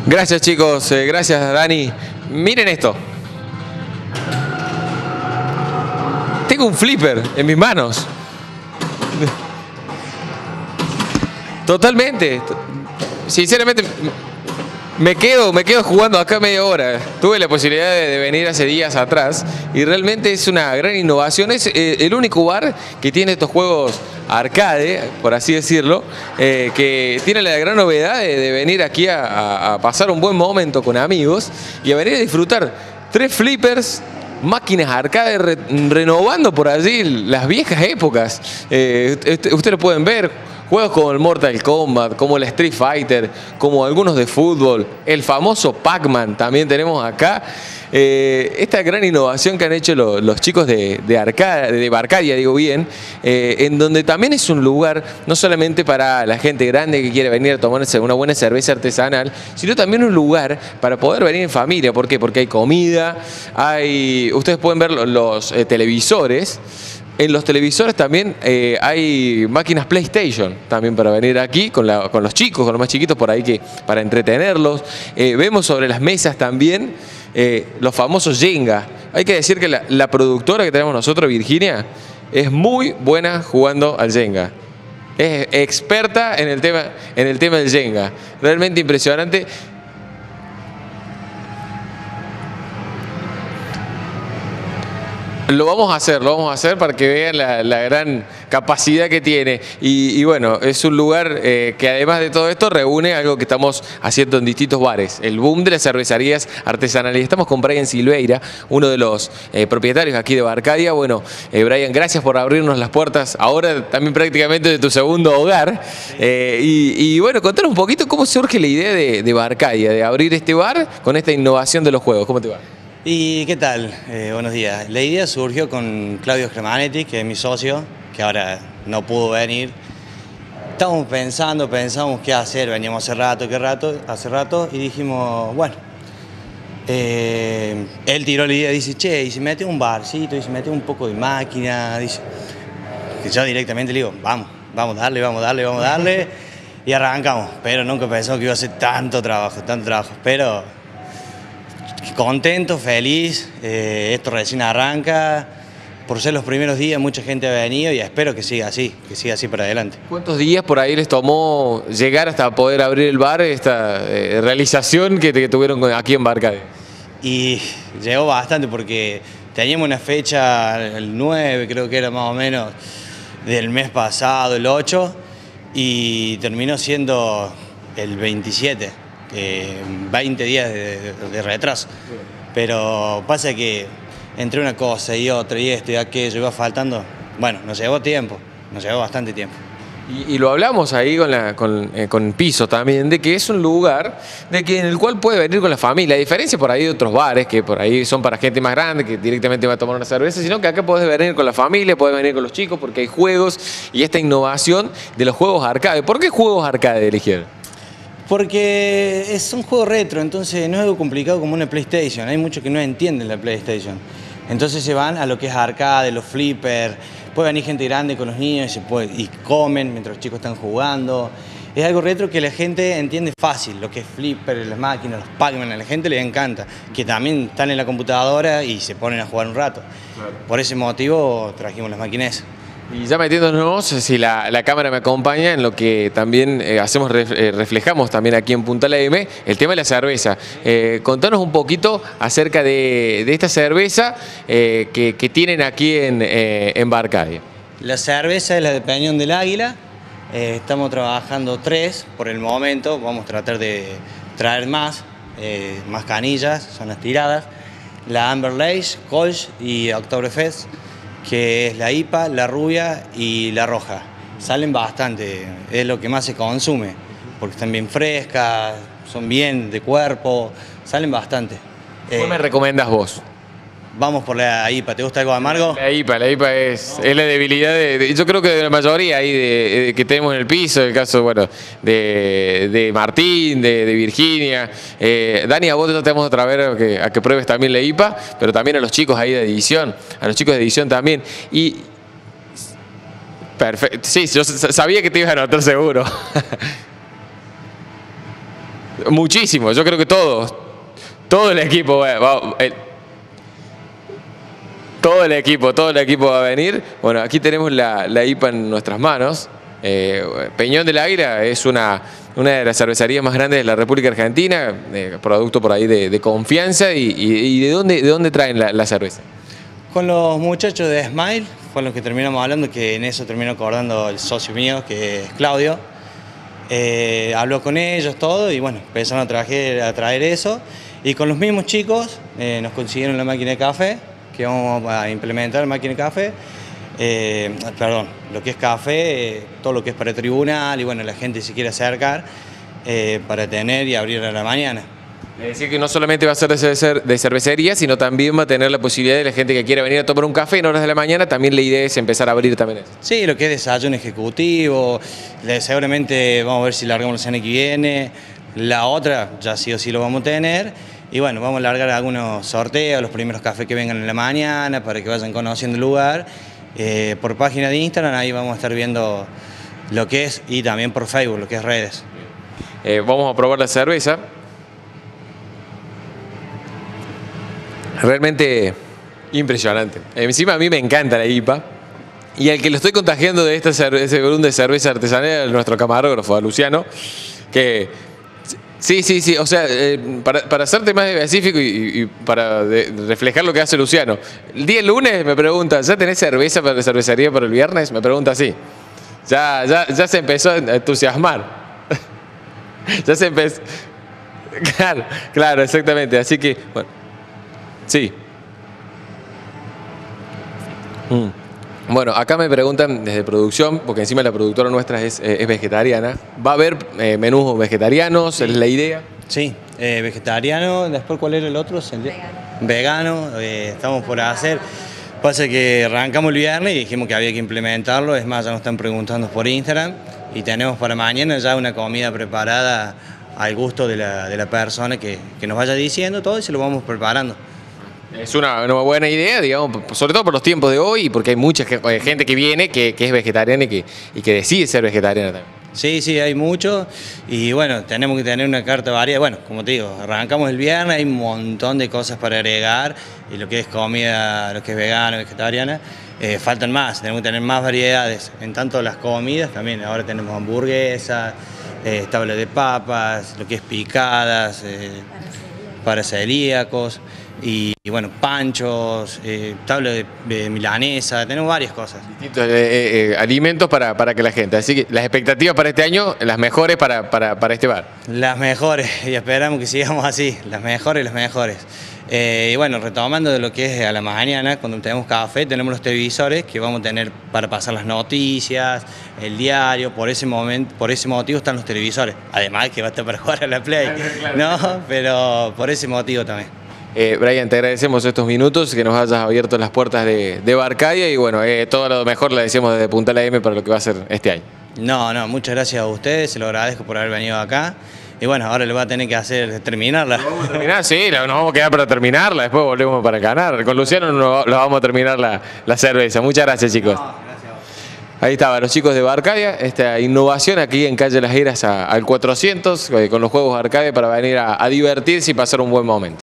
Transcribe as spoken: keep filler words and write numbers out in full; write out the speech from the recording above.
Gracias chicos, eh, gracias Dani. Miren esto. Tengo un flipper en mis manos. Totalmente. Sinceramente, me quedo, me quedo jugando acá media hora. Tuve la posibilidad de, de venir hace días atrás y realmente es una gran innovación. Es eh, el único bar que tiene estos juegos arcade, por así decirlo, eh, que tiene la gran novedad de, de venir aquí a, a, a pasar un buen momento con amigos y a venir a disfrutar. Tres flippers, máquinas arcade, re, renovando por allí las viejas épocas. Eh, ustedes lo pueden ver. Juegos como el Mortal Kombat, como el Street Fighter, como algunos de fútbol, el famoso Pac-Man también tenemos acá. Eh, esta gran innovación que han hecho los, los chicos de, de, Arcadia, de Barcadia, digo bien, eh, en donde también es un lugar no solamente para la gente grande que quiere venir a tomarse una buena cerveza artesanal, sino también un lugar para poder venir en familia. ¿Por qué? Porque hay comida, hay, ustedes pueden ver los, los eh, televisores. En los televisores también eh, hay máquinas PlayStation también para venir aquí con, la, con los chicos, con los más chiquitos por ahí que para entretenerlos. Eh, vemos sobre las mesas también eh, los famosos Jenga. Hay que decir que la, la productora que tenemos nosotros, Virginia, es muy buena jugando al Jenga. Es experta en el tema, en el tema del Jenga. Realmente impresionante. Lo vamos a hacer, lo vamos a hacer para que vean la, la gran capacidad que tiene. Y, y bueno, es un lugar eh, que además de todo esto reúne algo que estamos haciendo en distintos bares. El boom de las cervecerías artesanales. Estamos con Brian Silveira, uno de los eh, propietarios aquí de Barcadia. Bueno, eh, Brian, gracias por abrirnos las puertas ahora también prácticamente de tu segundo hogar. Eh, y, y bueno, contanos un poquito cómo surge la idea de, de Barcadia, de abrir este bar con esta innovación de los juegos. ¿Cómo te va? ¿Y qué tal? Eh, buenos días. La idea surgió con Claudio Germanetti, que es mi socio, que ahora no pudo venir. Estábamos pensando, pensamos qué hacer, veníamos hace rato, qué rato, hace rato, y dijimos, bueno, eh, él tiró la idea, dice, che, y si mete un barcito, y si mete un poco de máquina, dice, que yo directamente le digo, vamos, vamos a darle, vamos a darle, vamos a darle, y arrancamos, pero nunca pensamos que iba a ser tanto trabajo, tanto trabajo, pero contento, feliz, eh, esto recién arranca, por ser los primeros días mucha gente ha venido y espero que siga así, que siga así para adelante. ¿Cuántos días por ahí les tomó llegar hasta poder abrir el bar, esta eh, realización que, que tuvieron aquí en Barcadia? Y llegó bastante porque teníamos una fecha, el nueve creo que era más o menos, del mes pasado, el ocho, y terminó siendo el veintisiete. Eh, veinte días de, de, de retraso, pero pasa que entre una cosa y otra y esto y aquello iba faltando, bueno, nos llevó tiempo, nos llevó bastante tiempo. Y, y lo hablamos ahí con, la, con, eh, con Piso también, de que es un lugar de que, en el cual puede venir con la familia, a diferencia por ahí de otros bares que por ahí son para gente más grande que directamente va a tomar una cerveza, sino que acá podés venir con la familia, podés venir con los chicos porque hay juegos y esta innovación de los juegos arcade. ¿Por qué juegos arcade eligieron? Porque es un juego retro, entonces no es algo complicado como una PlayStation. Hay muchos que no entienden la PlayStation. Entonces se van a lo que es arcade, los flippers. Puede venir gente grande con los niños y, se puede, y comen mientras los chicos están jugando. Es algo retro que la gente entiende fácil, lo que es flipper, las máquinas, los Pac-Man, a la gente le encanta. Que también están en la computadora y se ponen a jugar un rato. Claro. Por ese motivo trajimos las máquinas. Y ya metiéndonos, si la, la cámara me acompaña, en lo que también eh, hacemos, eh, reflejamos también aquí en Punta La M, el tema de la cerveza. Eh, contanos un poquito acerca de, de esta cerveza eh, que, que tienen aquí en, eh, en Barcadia. La cerveza es la de Peñón del Águila. Eh, estamos trabajando tres por el momento. Vamos a tratar de traer más, eh, más canillas, son las tiradas. La Amber Lace, Kolsch y Oktoberfest, que es la I P A, la rubia y la roja. Salen bastante, es lo que más se consume, porque están bien frescas, son bien de cuerpo, salen bastante. ¿Cuál eh, me recomiendas vos? Vamos por la I P A, ¿te gusta algo amargo? La I P A, la I P A es, es la debilidad, de, de, yo creo que de la mayoría ahí de, de, que tenemos en el piso, el caso bueno, de, de Martín, de, de Virginia. Eh, Dani, a vos te vamos a traer a que, a que pruebes también la I P A, pero también a los chicos ahí de edición, a los chicos de edición también. Y perfecto, sí, yo sabía que te ibas a anotar seguro. Muchísimo, yo creo que todos, todo el equipo va, va- el- todo el equipo, todo el equipo va a venir. Bueno, aquí tenemos la, la I P A en nuestras manos. Eh, Peñón del Águila es una, una de las cervecerías más grandes de la República Argentina, eh, producto por ahí de, de confianza. ¿Y, y- y de dónde, de dónde traen la, la cerveza? Con los muchachos de Smile, con los que terminamos hablando, que en eso terminó acordando el socio mío, que es Claudio. Eh, habló con ellos, todo, y bueno, empezaron a traer, a traer eso. Y con los mismos chicos eh, nos consiguieron la máquina de café, que vamos a implementar la máquina de café. Eh, perdón, lo que es café, eh, todo lo que es para tribunal, y bueno, la gente se quiere acercar eh, para tener y abrir a la mañana. Es decir, que no solamente va a ser de cer- de cervecería, sino también va a tener la posibilidad de la gente que quiera venir a tomar un café en horas de la mañana. También la idea es empezar a abrir también eso. Sí, lo que es desayuno ejecutivo, le- seguramente vamos a ver si largamos la semana que viene, la otra ya sí o sí lo vamos a tener, y bueno, vamos a largar algunos sorteos, los primeros cafés que vengan en la mañana, para que vayan conociendo el lugar. Eh, por página de Instagram, ahí vamos a estar viendo lo que es, y también por Facebook, lo que es redes. Eh, vamos a probar la cerveza. Realmente impresionante. Encima a mí me encanta la I P A. Y al que lo estoy contagiando de esta cerve- ese volumen de cerveza artesanal es nuestro camarógrafo, a Luciano, que sí, sí, sí, o sea, eh, para, para serte más específico y, y para de- reflejar lo que hace Luciano, el día lunes me pregunta, ¿ya tenés cerveza para la cervecería para el viernes? Me pregunta así. Ya, ya, ya se empezó a entusiasmar. Ya se empezó. Claro, claro, exactamente. Así que, bueno, sí. Mm. Bueno, acá me preguntan desde producción, porque encima la productora nuestra es, eh, es vegetariana. ¿Va a haber eh, menús vegetarianos? ¿Es la idea? Sí, eh, vegetariano, después ¿cuál era el otro? Vegano. Vegano, eh, estamos por hacer. Pasa que arrancamos el viernes y dijimos que había que implementarlo, es más, ya nos están preguntando por Instagram y tenemos para mañana ya una comida preparada al gusto de la, de la persona que, que nos vaya diciendo todo y se lo vamos preparando. Es una, una buena idea, digamos, sobre todo por los tiempos de hoy y porque hay mucha ge- eh, gente que viene que, que es vegetariana y que, y que decide ser vegetariana también. Sí, sí, hay mucho y bueno, tenemos que tener una carta variada. Bueno, como te digo, arrancamos el viernes, hay un montón de cosas para agregar y lo que es comida, lo que es vegana, vegetariana, eh, faltan más, tenemos que tener más variedades. En tanto las comidas también, ahora tenemos hamburguesas, eh, tabla de papas, lo que es picadas, eh, para celíacos y, y bueno, panchos, eh, tabla de, de milanesa, tenemos varias cosas. Distintos eh, eh, eh, alimentos para, para que la gente. Así que las expectativas para este año, las mejores para, para, para este bar. Las mejores, y esperamos que sigamos así, las mejores, las mejores. Eh, y bueno, retomando de lo que es a la mañana, cuando tenemos café, tenemos los televisores que vamos a tener para pasar las noticias, el diario, por ese momento, por ese motivo están los televisores. Además que va a estar para jugar a la Play, ¿no? Pero por ese motivo también. Eh, Brian, te agradecemos estos minutos, que nos hayas abierto las puertas de, de Barcadia y bueno, eh, todo lo mejor le decimos desde Punta La M para lo que va a ser este año. No, no, muchas gracias a ustedes, se lo agradezco por haber venido acá. Y bueno, ahora le va a tener que hacer terminarla. ¿Vamos a terminar? Sí, la- nos vamos a quedar para terminarla, después volvemos para ganar. Con Luciano nos nos vamos a terminar la, la cerveza. Muchas gracias, chicos. No, gracias a vos. Ahí estaban los chicos de Barcadia, esta innovación aquí en Calle Las Heras a- al cuatrocientos, eh, con los juegos de arcade para venir a, a divertirse y pasar un buen momento.